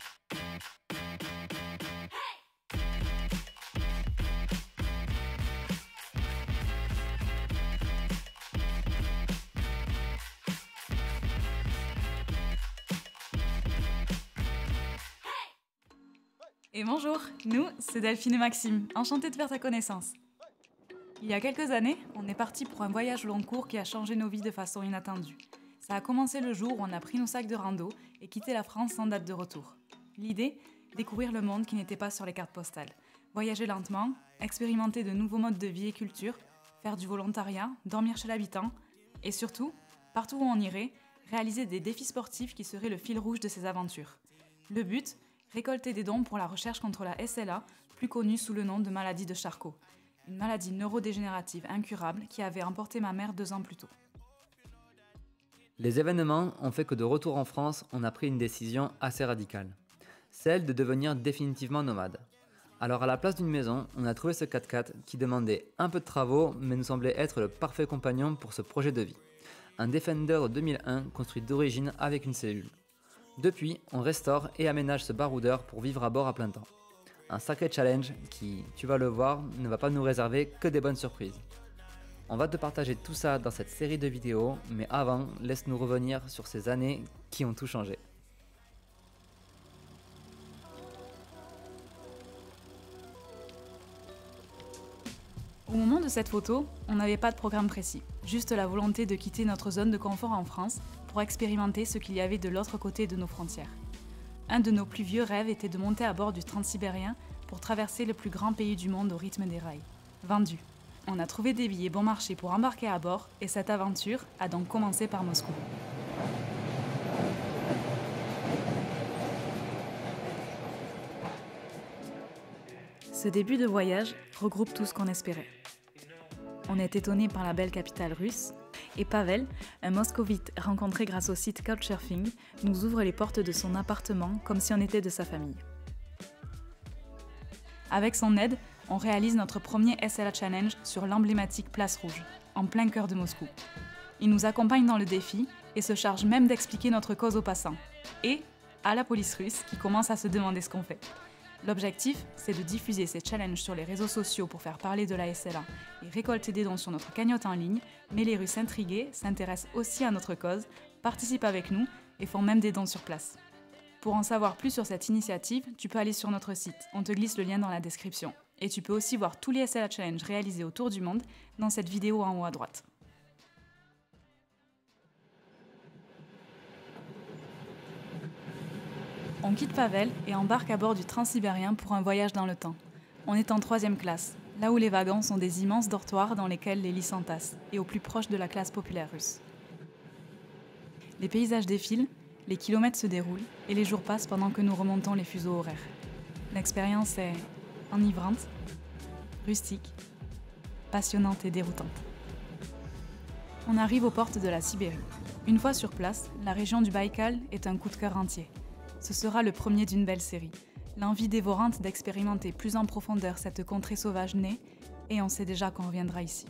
Et bonjour, nous, c'est Delphine et Maxime, enchantés de faire ta connaissance. Il y a quelques années, on est parti pour un voyage long cours qui a changé nos vies de façon inattendue. Ça a commencé le jour où on a pris nos sacs de rando et quitté la France sans date de retour. L'idée, découvrir le monde qui n'était pas sur les cartes postales. Voyager lentement, expérimenter de nouveaux modes de vie et culture, faire du volontariat, dormir chez l'habitant, et surtout, partout où on irait, réaliser des défis sportifs qui seraient le fil rouge de ces aventures. Le but, récolter des dons pour la recherche contre la SLA, plus connue sous le nom de maladie de Charcot, une maladie neurodégénérative incurable qui avait emporté ma mère 2 ans plus tôt. Les événements ont fait que de retour en France, on a pris une décision assez radicale, celle de devenir définitivement nomade. Alors à la place d'une maison, on a trouvé ce 4x4 qui demandait un peu de travaux mais nous semblait être le parfait compagnon pour ce projet de vie. Un Defender de 2001 construit d'origine avec une cellule. Depuis, on restaure et aménage ce baroudeur pour vivre à bord à plein temps. Un sacré challenge qui, tu vas le voir, ne va pas nous réserver que des bonnes surprises. On va te partager tout ça dans cette série de vidéos, mais avant, laisse-nous revenir sur ces années qui ont tout changé. Au moment de cette photo, on n'avait pas de programme précis, juste la volonté de quitter notre zone de confort en France pour expérimenter ce qu'il y avait de l'autre côté de nos frontières. Un de nos plus vieux rêves était de monter à bord du Transsibérien pour traverser le plus grand pays du monde au rythme des rails. Vendu. On a trouvé des billets bon marché pour embarquer à bord et cette aventure a donc commencé par Moscou. Ce début de voyage regroupe tout ce qu'on espérait. On est étonné par la belle capitale russe, et Pavel, un moscovite rencontré grâce au site Couchsurfing, nous ouvre les portes de son appartement comme si on était de sa famille. Avec son aide, on réalise notre premier SLA Challenge sur l'emblématique Place Rouge, en plein cœur de Moscou. Il nous accompagne dans le défi et se charge même d'expliquer notre cause aux passants. Et à la police russe qui commence à se demander ce qu'on fait. L'objectif, c'est de diffuser ces challenges sur les réseaux sociaux pour faire parler de la SLA et récolter des dons sur notre cagnotte en ligne, mais les Russes intrigués s'intéressent aussi à notre cause, participent avec nous et font même des dons sur place. Pour en savoir plus sur cette initiative, tu peux aller sur notre site, on te glisse le lien dans la description. Et tu peux aussi voir tous les SLA Challenge réalisés autour du monde dans cette vidéo en haut à droite. On quitte Pavel et embarque à bord du Transsibérien pour un voyage dans le temps. On est en 3e classe, là où les wagons sont des immenses dortoirs dans lesquels les lits s'entassent, et au plus proche de la classe populaire russe. Les paysages défilent, les kilomètres se déroulent, et les jours passent pendant que nous remontons les fuseaux horaires. L'expérience est enivrante, rustique, passionnante et déroutante. On arrive aux portes de la Sibérie. Une fois sur place, la région du Baïkal est un coup de cœur entier. Ce sera le premier d'une belle série. L'envie dévorante d'expérimenter plus en profondeur cette contrée sauvage naît, et on sait déjà qu'on reviendra ici.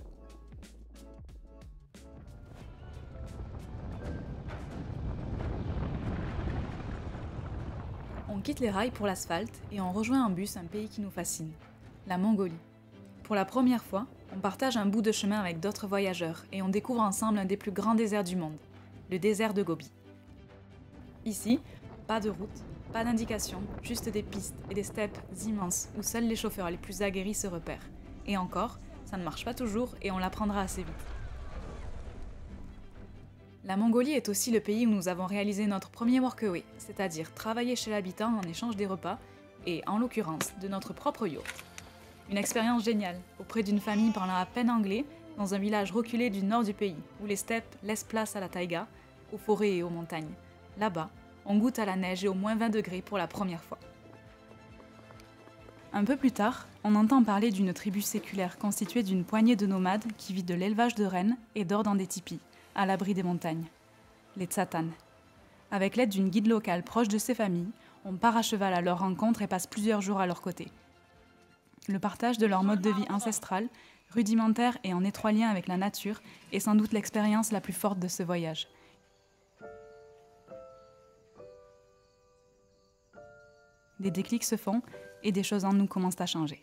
On quitte les rails pour l'asphalte et on rejoint en bus un pays qui nous fascine, la Mongolie. Pour la première fois, on partage un bout de chemin avec d'autres voyageurs et on découvre ensemble un des plus grands déserts du monde, le désert de Gobi. Ici, pas de route, pas d'indication, juste des pistes et des steppes immenses où seuls les chauffeurs les plus aguerris se repèrent. Et encore, ça ne marche pas toujours et on l'apprendra assez vite. La Mongolie est aussi le pays où nous avons réalisé notre premier workaway, c'est-à-dire travailler chez l'habitant en échange des repas et, en l'occurrence, de notre propre yacht. Une expérience géniale, auprès d'une famille parlant à peine anglais, dans un village reculé du nord du pays, où les steppes laissent place à la taïga, aux forêts et aux montagnes. Là-bas, on goûte à la neige et aux moins 20 degrés pour la première fois. Un peu plus tard, on entend parler d'une tribu séculaire constituée d'une poignée de nomades qui vit de l'élevage de rennes et dort dans des tipis, à l'abri des montagnes. Les Tsatan. Avec l'aide d'une guide locale proche de ces familles, on part à cheval à leur rencontre et passe plusieurs jours à leur côté. Le partage de leur mode de vie ancestral, rudimentaire et en étroit lien avec la nature, est sans doute l'expérience la plus forte de ce voyage. des déclics se font et des choses en nous commencent à changer.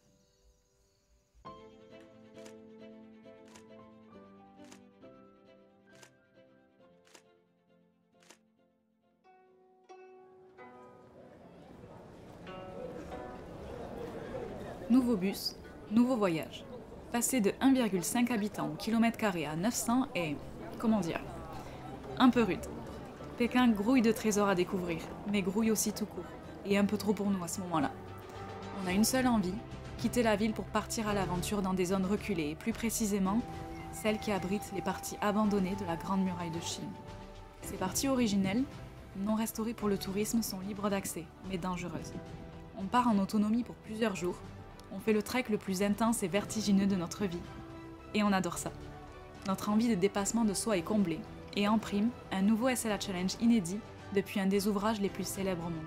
Nouveau bus, nouveau voyage. Passer de 1,5 habitants au kilomètre carré à 900 est, comment dire, un peu rude. Pékin grouille de trésors à découvrir, mais grouille aussi tout court, et un peu trop pour nous à ce moment-là. On a une seule envie, quitter la ville pour partir à l'aventure dans des zones reculées, et plus précisément, celles qui abritent les parties abandonnées de la Grande Muraille de Chine. Ces parties originelles, non restaurées pour le tourisme, sont libres d'accès, mais dangereuses. On part en autonomie pour plusieurs jours, on fait le trek le plus intense et vertigineux de notre vie. Et on adore ça. Notre envie de dépassement de soi est comblée, et en prime, un nouveau SLA Challenge inédit depuis un des ouvrages les plus célèbres au monde.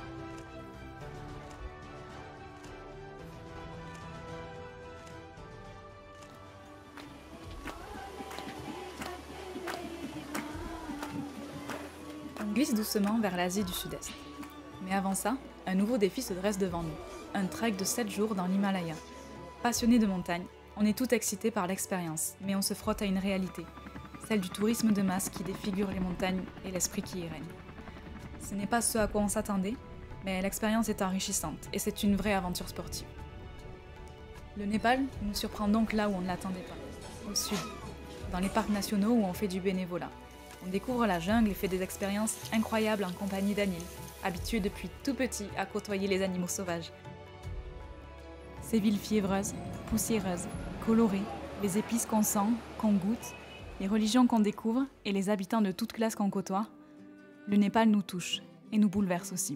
On glisse doucement vers l'Asie du Sud-Est. Mais avant ça, un nouveau défi se dresse devant nous. Un trek de 7 jours dans l'Himalaya. Passionnés de montagne, on est tout excités par l'expérience, mais on se frotte à une réalité, celle du tourisme de masse qui défigure les montagnes et l'esprit qui y règne. Ce n'est pas ce à quoi on s'attendait, mais l'expérience est enrichissante et c'est une vraie aventure sportive. Le Népal nous surprend donc là où on ne l'attendait pas, au sud, dans les parcs nationaux où on fait du bénévolat. On découvre la jungle et fait des expériences incroyables en compagnie d'Anil, habitué depuis tout petit à côtoyer les animaux sauvages. Ces villes fiévreuses, poussiéreuses, colorées, les épices qu'on sent, qu'on goûte, les religions qu'on découvre et les habitants de toute classe qu'on côtoie, le Népal nous touche et nous bouleverse aussi.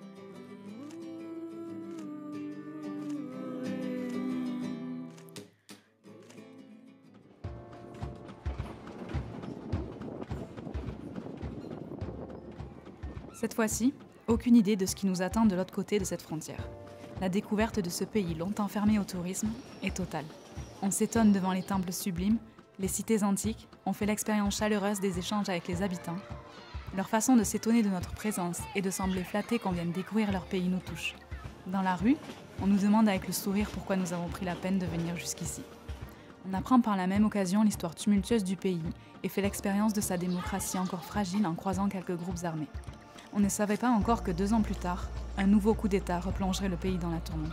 Cette fois-ci, aucune idée de ce qui nous attend de l'autre côté de cette frontière. La découverte de ce pays longtemps fermé au tourisme est totale. On s'étonne devant les temples sublimes, les cités antiques, on fait l'expérience chaleureuse des échanges avec les habitants. Leur façon de s'étonner de notre présence et de sembler flattés qu'on vienne découvrir leur pays nous touche. Dans la rue, on nous demande avec le sourire pourquoi nous avons pris la peine de venir jusqu'ici. On apprend par la même occasion l'histoire tumultueuse du pays et fait l'expérience de sa démocratie encore fragile en croisant quelques groupes armés. On ne savait pas encore que 2 ans plus tard, un nouveau coup d'État replongerait le pays dans la tourmente.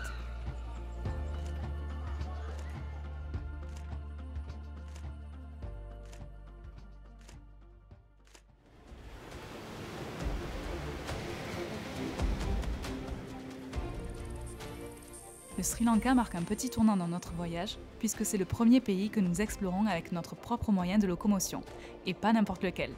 Le Sri Lanka marque un petit tournant dans notre voyage, puisque c'est le premier pays que nous explorons avec notre propre moyen de locomotion, et pas n'importe lequel.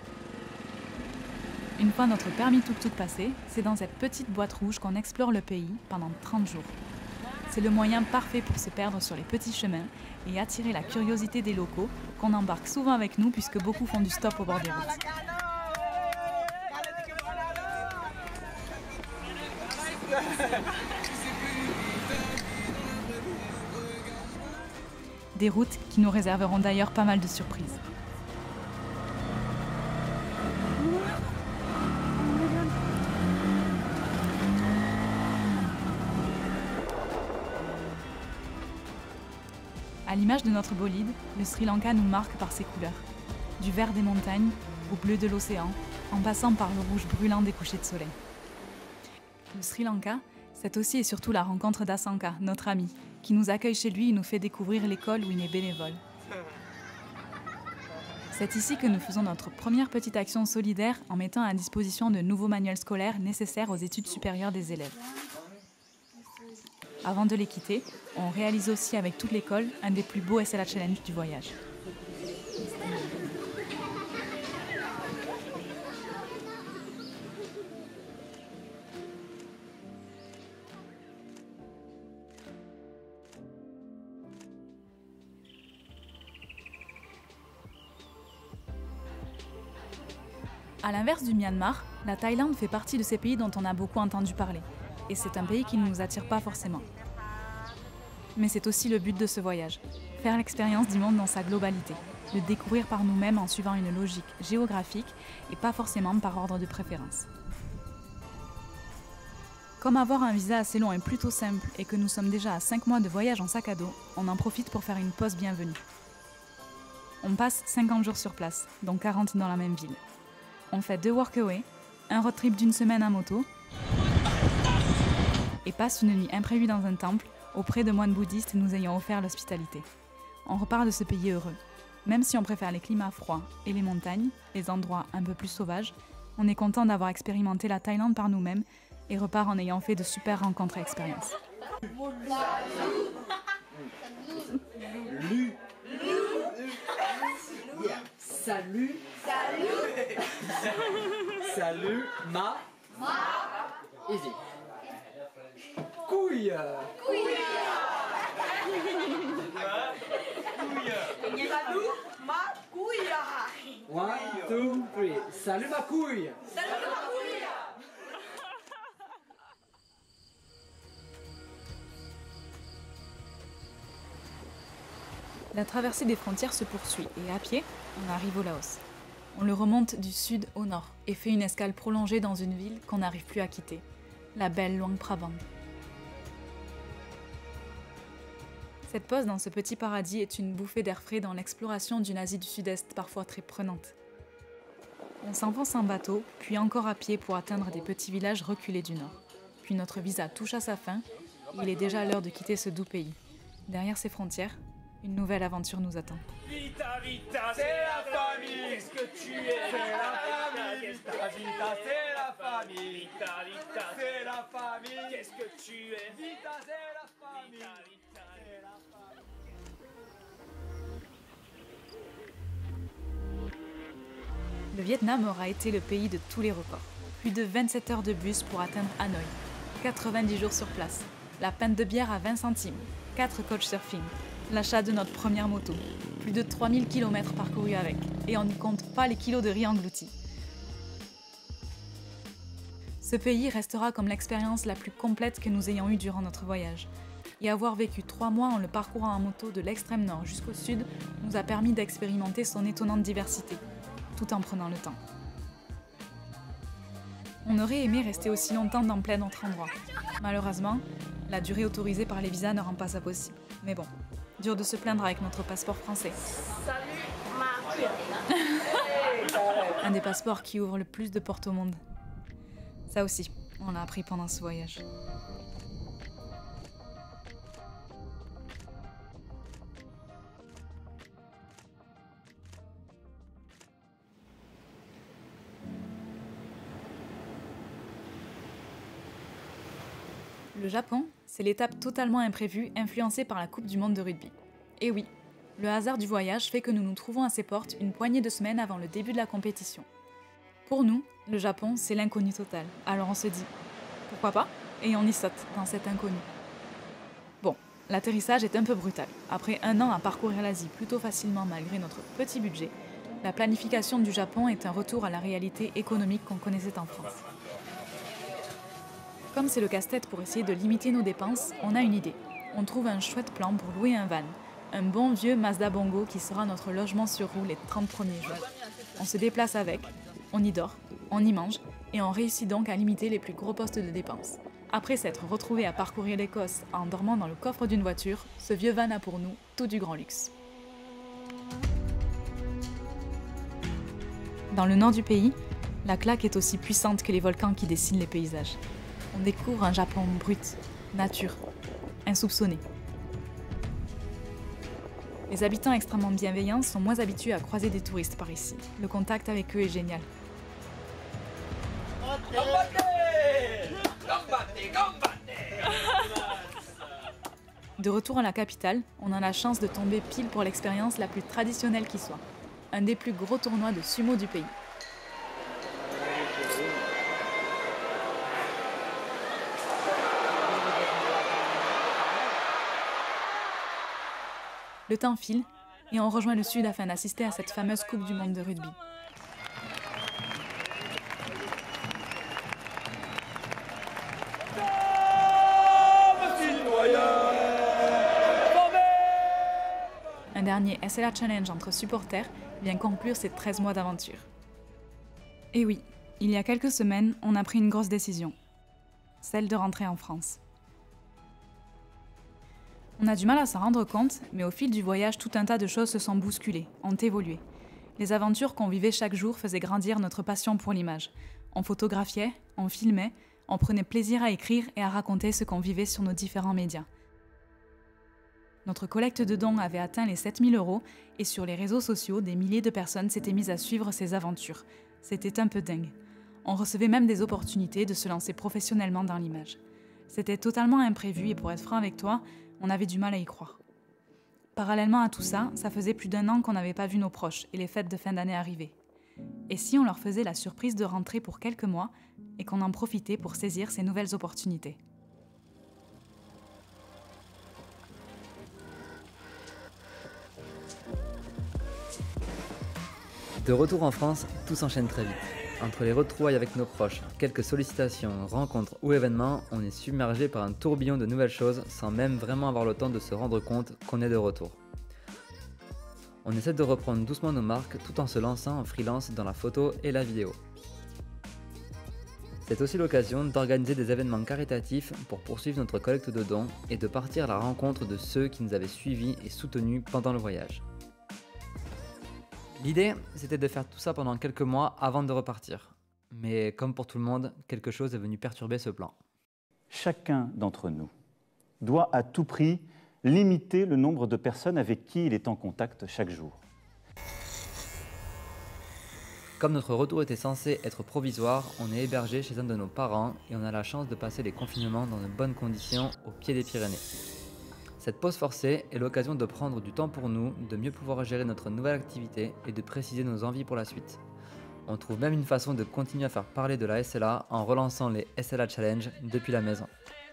Une fois notre permis tuk-tuk passé, c'est dans cette petite boîte rouge qu'on explore le pays pendant 30 jours. C'est le moyen parfait pour se perdre sur les petits chemins et attirer la curiosité des locaux qu'on embarque souvent avec nous puisque beaucoup font du stop au bord des routes. Des routes qui nous réserveront d'ailleurs pas mal de surprises. À l'image de notre bolide, le Sri Lanka nous marque par ses couleurs. Du vert des montagnes au bleu de l'océan, en passant par le rouge brûlant des couchers de soleil. Le Sri Lanka, c'est aussi et surtout la rencontre d'Asanka, notre ami, qui nous accueille chez lui et nous fait découvrir l'école où il est bénévole. C'est ici que nous faisons notre première petite action solidaire en mettant à disposition de nouveaux manuels scolaires nécessaires aux études supérieures des élèves. Avant de les quitter, on réalise aussi avec toute l'école un des plus beaux SLA Challenge du voyage. À l'inverse du Myanmar, la Thaïlande fait partie de ces pays dont on a beaucoup entendu parler. Et c'est un pays qui ne nous attire pas forcément. Mais c'est aussi le but de ce voyage, faire l'expérience du monde dans sa globalité, le découvrir par nous-mêmes en suivant une logique géographique et pas forcément par ordre de préférence. Comme avoir un visa assez long est plutôt simple et que nous sommes déjà à 5 mois de voyage en sac à dos, on en profite pour faire une pause bienvenue. On passe 50 jours sur place, dont 40 dans la même ville. On fait 2 workaway, un road trip d'1 semaine à moto et passe une nuit imprévue dans un temple auprès de moines bouddhistes nous ayant offert l'hospitalité. On repart de ce pays heureux. Même si on préfère les climats froids et les montagnes, les endroits un peu plus sauvages, on est content d'avoir expérimenté la Thaïlande par nous-mêmes et repart en ayant fait de super rencontres et expériences. Salut. Salut. Easy. Couille. Salut ma couille. 1, 2, 3. Salut ma couille. Salut ma couille. La traversée des frontières se poursuit et à pied, on arrive au Laos. On le remonte du sud au nord et fait une escale prolongée dans une ville qu'on n'arrive plus à quitter, la belle Luang Prabang. Cette pause dans ce petit paradis est une bouffée d'air frais dans l'exploration d'une Asie du Sud-Est parfois très prenante. On s'enfonce en bateau, puis encore à pied pour atteindre des petits villages reculés du nord. Puis notre visa touche à sa fin, il est déjà l'heure de quitter ce doux pays. Derrière ses frontières, une nouvelle aventure nous attend. Vita, vita, c'est la famille. Qu'est-ce que tu es? C'est la famille. Vita, vita, c'est la famille. Vita, vita, c'est la famille. Qu'est-ce que tu es? Vita, c'est la famille. Vita, vita, c'est la famille. Le Vietnam aura été le pays de tous les records. Plus de 27 heures de bus pour atteindre Hanoï. 90 jours sur place. La pinte de bière à 20 centimes. 4 couchsurfing. L'achat de notre première moto. Plus de 3000 km parcourus avec. Et on n'y compte pas les kilos de riz engloutis. Ce pays restera comme l'expérience la plus complète que nous ayons eue durant notre voyage. Et avoir vécu 3 mois en le parcourant en moto de l'extrême nord jusqu'au sud nous a permis d'expérimenter son étonnante diversité, tout en prenant le temps. On aurait aimé rester aussi longtemps dans plein d'autres endroits. Malheureusement, la durée autorisée par les visas ne rend pas ça possible. Mais bon, dur de se plaindre avec notre passeport français. Salut ma couille. Un des passeports qui ouvre le plus de portes au monde. Ça aussi, on l'a appris pendant ce voyage. Le Japon, c'est l'étape totalement imprévue influencée par la Coupe du monde de rugby. Et oui, le hasard du voyage fait que nous nous trouvons à ses portes une poignée de semaines avant le début de la compétition. Pour nous, le Japon, c'est l'inconnu total. Alors on se dit, pourquoi pas? Et on y saute dans cet inconnu. Bon, l'atterrissage est un peu brutal. Après 1 an à parcourir l'Asie plutôt facilement malgré notre petit budget, la planification du Japon est un retour à la réalité économique qu'on connaissait en France. Comme c'est le casse-tête pour essayer de limiter nos dépenses, on a une idée. On trouve un chouette plan pour louer un van. Un bon vieux Mazda Bongo qui sera notre logement sur roue les 30 premiers jours. On se déplace avec, on y dort, on y mange, et on réussit donc à limiter les plus gros postes de dépenses. Après s'être retrouvé à parcourir l'Écosse en dormant dans le coffre d'une voiture, ce vieux van a pour nous tout du grand luxe. Dans le nord du pays, la claque est aussi puissante que les volcans qui dessinent les paysages. On découvre un Japon brut, nature, insoupçonné. Les habitants extrêmement bienveillants sont moins habitués à croiser des touristes par ici. Le contact avec eux est génial. De retour à la capitale, on a la chance de tomber pile pour l'expérience la plus traditionnelle qui soit. Un des plus gros tournois de sumo du pays. Le temps file et on rejoint le sud afin d'assister à cette fameuse Coupe du monde de rugby. Un dernier SLA Challenge entre supporters vient conclure ces 13 mois d'aventure. Et oui, il y a quelques semaines, on a pris une grosse décision. celle de rentrer en France. On a du mal à s'en rendre compte, mais au fil du voyage, tout un tas de choses se sont bousculées, ont évolué. Les aventures qu'on vivait chaque jour faisaient grandir notre passion pour l'image. On photographiait, on filmait, on prenait plaisir à écrire et à raconter ce qu'on vivait sur nos différents médias. Notre collecte de dons avait atteint les 7 000 € et sur les réseaux sociaux, des milliers de personnes s'étaient mises à suivre ces aventures. C'était un peu dingue. On recevait même des opportunités de se lancer professionnellement dans l'image. C'était totalement imprévu et pour être franc avec toi, on avait du mal à y croire. Parallèlement à tout ça, ça faisait plus d'1 an qu'on n'avait pas vu nos proches et les fêtes de fin d'année arrivaient. Et si on leur faisait la surprise de rentrer pour quelques mois et qu'on en profitait pour saisir ces nouvelles opportunités? De retour en France, tout s'enchaîne très vite. Entre les retrouvailles avec nos proches, quelques sollicitations, rencontres ou événements, on est submergé par un tourbillon de nouvelles choses sans même vraiment avoir le temps de se rendre compte qu'on est de retour. On essaie de reprendre doucement nos marques tout en se lançant en freelance dans la photo et la vidéo. C'est aussi l'occasion d'organiser des événements caritatifs pour poursuivre notre collecte de dons et de partir à la rencontre de ceux qui nous avaient suivis et soutenus pendant le voyage. L'idée, c'était de faire tout ça pendant quelques mois avant de repartir. Mais comme pour tout le monde, quelque chose est venu perturber ce plan. Chacun d'entre nous doit à tout prix limiter le nombre de personnes avec qui il est en contact chaque jour. Comme notre retour était censé être provisoire, on est hébergé chez un de nos parents et on a la chance de passer les confinements dans de bonnes conditions au pied des Pyrénées. Cette pause forcée est l'occasion de prendre du temps pour nous, de mieux pouvoir gérer notre nouvelle activité et de préciser nos envies pour la suite. On trouve même une façon de continuer à faire parler de la SLA en relançant les SLA Challenge depuis la maison.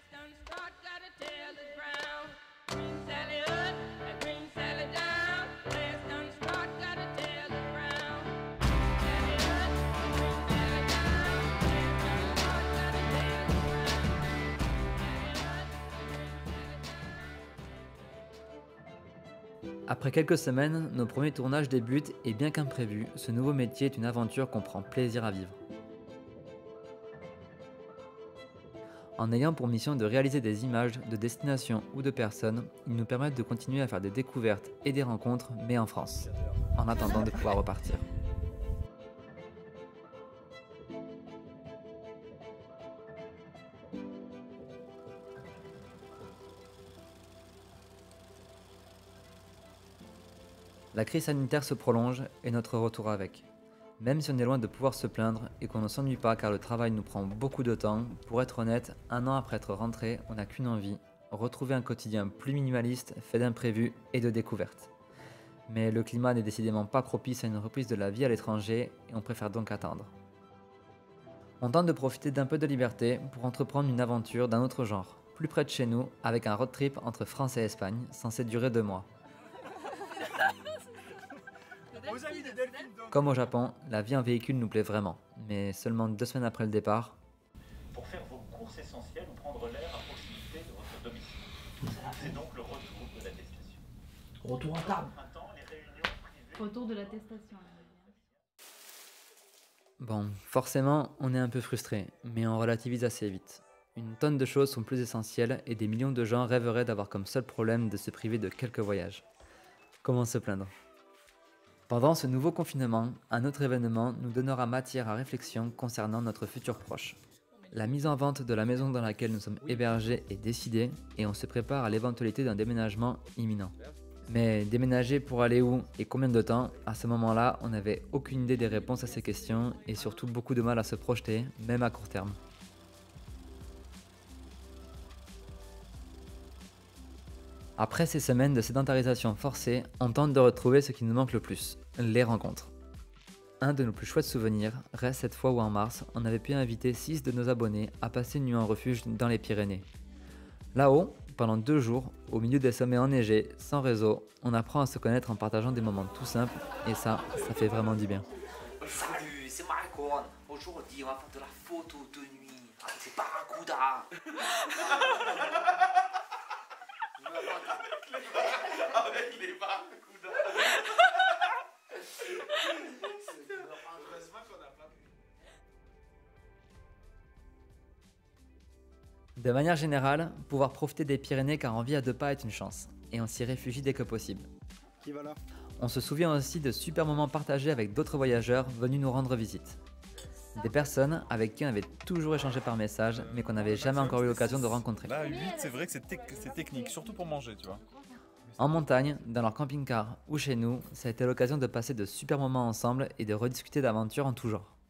Après quelques semaines, nos premiers tournages débutent et bien qu'imprévu, ce nouveau métier est une aventure qu'on prend plaisir à vivre. En ayant pour mission de réaliser des images de destinations ou de personnes, ils nous permettent de continuer à faire des découvertes et des rencontres, mais en France, en attendant de pouvoir repartir. La crise sanitaire se prolonge et notre retour avec. Même si on est loin de pouvoir se plaindre et qu'on ne s'ennuie pas car le travail nous prend beaucoup de temps, pour être honnête, 1 an après être rentré, on n'a qu'une envie, retrouver un quotidien plus minimaliste, fait d'imprévus et de découvertes. Mais le climat n'est décidément pas propice à une reprise de la vie à l'étranger et on préfère donc attendre. On tente de profiter d'un peu de liberté pour entreprendre une aventure d'un autre genre, plus près de chez nous, avec un road trip entre France et Espagne, censé durer 2 mois. Comme au Japon, la vie en véhicule nous plaît vraiment, mais seulement 2 semaines après le départ, Pour faire vos courses essentielles ou prendre l'air à proximité de votre domicile. C'est donc le retour de l'attestation. Retour à table. Retour de l'attestation. bon, forcément, on est un peu frustré, mais on relativise assez vite. Une tonne de choses sont plus essentielles et des millions de gens rêveraient d'avoir comme seul problème de se priver de quelques voyages. Comment se plaindre ? Pendant ce nouveau confinement, un autre événement nous donnera matière à réflexion concernant notre futur proche. La mise en vente de la maison dans laquelle nous sommes hébergés est décidée et on se prépare à l'éventualité d'un déménagement imminent. Mais déménager pour aller où et combien de temps? À ce moment-là, on n'avait aucune idée des réponses à ces questions et surtout beaucoup de mal à se projeter, même à court terme. Après ces semaines de sédentarisation forcée, on tente de retrouver ce qui nous manque le plus, les rencontres. Un de nos plus chouettes souvenirs reste cette fois où en mars, on avait pu inviter 6 de nos abonnés à passer une nuit en refuge dans les Pyrénées. Là-haut, pendant 2 jours, au milieu des sommets enneigés, sans réseau, on apprend à se connaître en partageant des moments tout simples et ça fait vraiment du bien. Salut, c'est Marcon. Aujourd'hui, on va faire de la photo de nuit. C'est Barracuda. Avec les Barracuda. De manière générale, pouvoir profiter des Pyrénées car on vit à 2 pas est une chance, et on s'y réfugie dès que possible. Qui va là? On se souvient aussi de super moments partagés avec d'autres voyageurs venus nous rendre visite. Des personnes avec qui on avait toujours échangé par message, mais qu'on n'avait jamais encore eu l'occasion de rencontrer. Là, 8, c'est vrai que c'est technique, surtout pour manger, tu vois. En montagne, dans leur camping-car ou chez nous, ça a été l'occasion de passer de super moments ensemble et de rediscuter d'aventures en tout genre.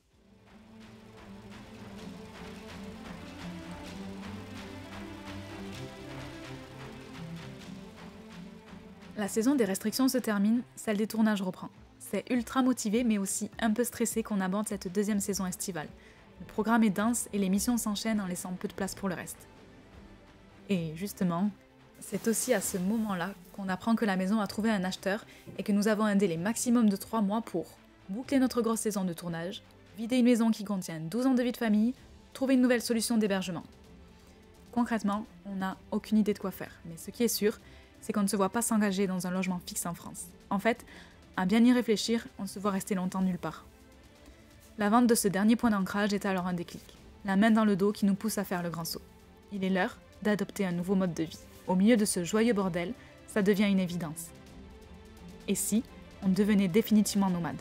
La saison des restrictions se termine, celle des tournages reprend. C'est ultra motivé mais aussi un peu stressé qu'on aborde cette deuxième saison estivale. Le programme est dense et les missions s'enchaînent en laissant peu de place pour le reste. Et justement, c'est aussi à ce moment-là qu'on apprend que la maison a trouvé un acheteur et que nous avons un délai maximum de 3 mois pour boucler notre grosse saison de tournage, vider une maison qui contient 12 ans de vie de famille, trouver une nouvelle solution d'hébergement. Concrètement, on n'a aucune idée de quoi faire, mais ce qui est sûr, c'est qu'on ne se voit pas s'engager dans un logement fixe en France. En fait, à bien y réfléchir, on se voit rester longtemps nulle part. La vente de ce dernier point d'ancrage est alors un déclic, la main dans le dos qui nous pousse à faire le grand saut. Il est l'heure d'adopter un nouveau mode de vie. Au milieu de ce joyeux bordel, ça devient une évidence. Et si on devenait définitivement nomade?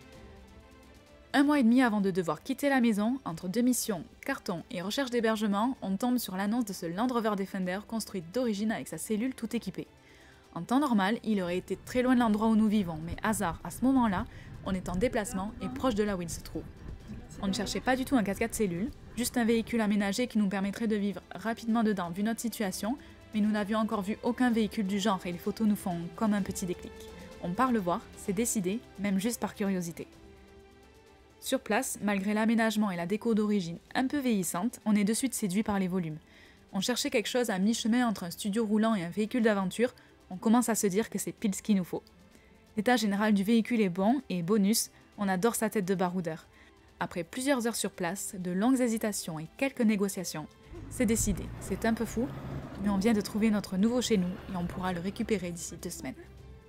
1 mois et demi avant de devoir quitter la maison, entre 2 missions, carton et recherche d'hébergement, on tombe sur l'annonce de ce Land Rover Defender construit d'origine avec sa cellule tout équipée. En temps normal, il aurait été très loin de l'endroit où nous vivons, mais hasard, à ce moment-là, on est en déplacement et proche de là où il se trouve. On ne cherchait pas du tout un 4x4 cellule, juste un véhicule aménagé qui nous permettrait de vivre rapidement dedans vu notre situation, mais nous n'avions encore vu aucun véhicule du genre et les photos nous font comme un petit déclic. On part le voir, c'est décidé, même juste par curiosité. Sur place, malgré l'aménagement et la déco d'origine un peu vieillissante, on est de suite séduit par les volumes. On cherchait quelque chose à mi-chemin entre un studio roulant et un véhicule d'aventure, on commence à se dire que c'est pile ce qu'il nous faut. L'état général du véhicule est bon et bonus, on adore sa tête de baroudeur. Après plusieurs heures sur place, de longues hésitations et quelques négociations, c'est décidé, c'est un peu fou, mais on vient de trouver notre nouveau chez nous et on pourra le récupérer d'ici 2 semaines.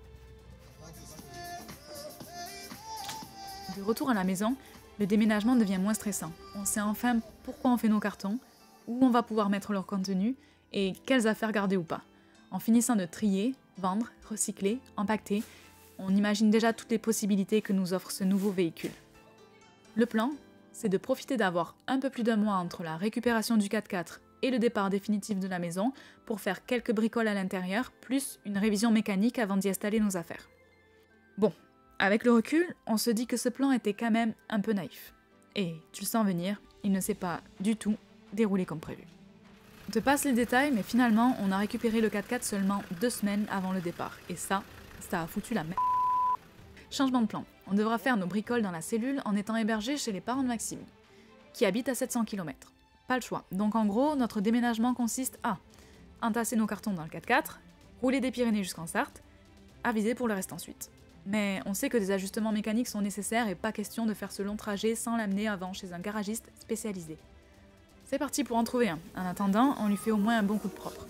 De retour à la maison, le déménagement devient moins stressant. On sait enfin pourquoi on fait nos cartons, où on va pouvoir mettre leur contenu et quelles affaires garder ou pas. En finissant de trier, vendre, recycler, empaqueter, on imagine déjà toutes les possibilités que nous offre ce nouveau véhicule. Le plan, c'est de profiter d'avoir un peu plus d'1 mois entre la récupération du 4x4 et le départ définitif de la maison pour faire quelques bricoles à l'intérieur, plus une révision mécanique avant d'y installer nos affaires. Bon, avec le recul, on se dit que ce plan était quand même un peu naïf. Et, tu le sens venir, il ne s'est pas du tout déroulé comme prévu. Je te passe les détails, mais finalement, on a récupéré le 4x4 seulement 2 semaines avant le départ. Et ça a foutu la merde. Changement de plan. On devra faire nos bricoles dans la cellule en étant hébergés chez les parents de Maxime, qui habitent à 700 km. Pas le choix. Donc en gros, notre déménagement consiste à entasser nos cartons dans le 4x4, rouler des Pyrénées jusqu'en Sarthe, aviser pour le reste ensuite. Mais on sait que des ajustements mécaniques sont nécessaires et pas question de faire ce long trajet sans l'amener avant chez un garagiste spécialisé. C'est parti pour en trouver un. En attendant, on lui fait au moins un bon coup de propre.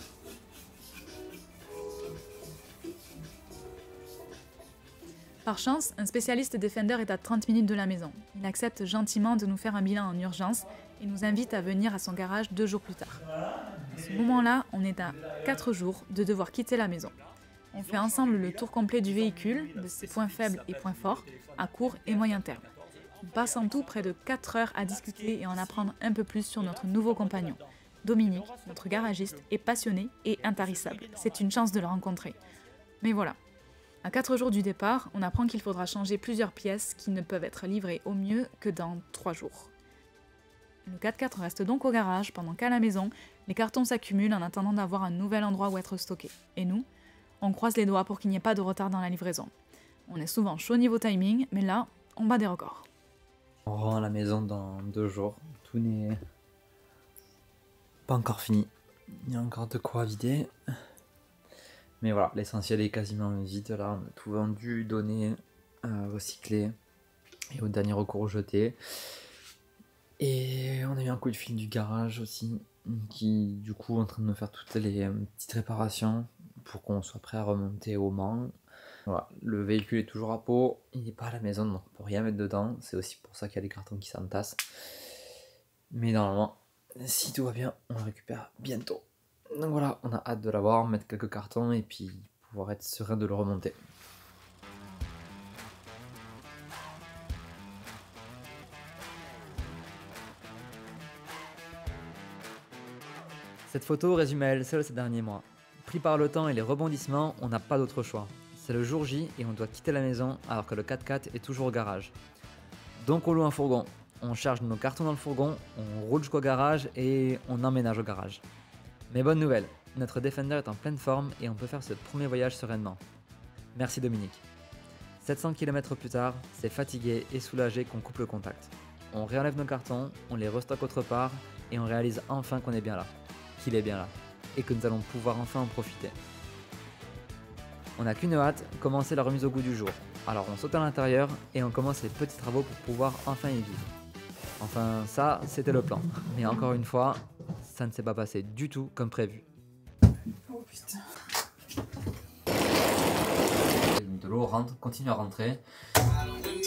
Par chance, un spécialiste Defender est à 30 minutes de la maison. Il accepte gentiment de nous faire un bilan en urgence et nous invite à venir à son garage 2 jours plus tard. À ce moment-là, on est à 4 jours de devoir quitter la maison. On fait ensemble le tour complet du véhicule, de ses points faibles et points forts, à court et moyen terme. On passe en tout près de 4 heures à discuter et en apprendre un peu plus sur notre nouveau compagnon. Dominique, notre garagiste, est passionné et intarissable. C'est une chance de le rencontrer. Mais voilà. À 4 jours du départ, on apprend qu'il faudra changer plusieurs pièces qui ne peuvent être livrées au mieux que dans 3 jours. Le 4x4 reste donc au garage pendant qu'à la maison, les cartons s'accumulent en attendant d'avoir un nouvel endroit où être stockés. Et nous, on croise les doigts pour qu'il n'y ait pas de retard dans la livraison. On est souvent chaud niveau timing, mais là, on bat des records. On rend à la maison dans 2 jours. Tout n'est pas encore fini. Il y a encore de quoi vider. Mais voilà, l'essentiel est quasiment vide. Là, on a tout vendu, donné, recyclé. Et au dernier recours, jeté. Et on a eu un coup de fil du garage aussi, qui du coup est en train de nous faire toutes les petites réparations pour qu'on soit prêt à remonter au Mans. Voilà, le véhicule est toujours à Pau, il n'est pas à la maison, donc on peut rien mettre dedans. C'est aussi pour ça qu'il y a des cartons qui s'entassent. Mais normalement, si tout va bien, on le récupère bientôt. Donc voilà, on a hâte de l'avoir, mettre quelques cartons et puis pouvoir être serein de le remonter. Cette photo résume à elle seule ces derniers mois. Pris par le temps et les rebondissements, on n'a pas d'autre choix. C'est le jour J et on doit quitter la maison alors que le 4x4 est toujours au garage. Donc on loue un fourgon, on charge nos cartons dans le fourgon, on roule jusqu'au garage et on emménage au garage. Mais bonne nouvelle, notre Defender est en pleine forme et on peut faire ce premier voyage sereinement. Merci Dominique. 700 km plus tard, c'est fatigué et soulagé qu'on coupe le contact. On réenlève nos cartons, on les restocke autre part et on réalise enfin qu'on est bien là, qu'il est bien là, et que nous allons pouvoir enfin en profiter. On n'a qu'une hâte, commencer la remise au goût du jour. Alors on saute à l'intérieur et on commence les petits travaux pour pouvoir enfin y vivre. Enfin ça, c'était le plan. Mais encore une fois, ça ne s'est pas passé du tout comme prévu. Oh putain. De l'eau rentre, continue à rentrer.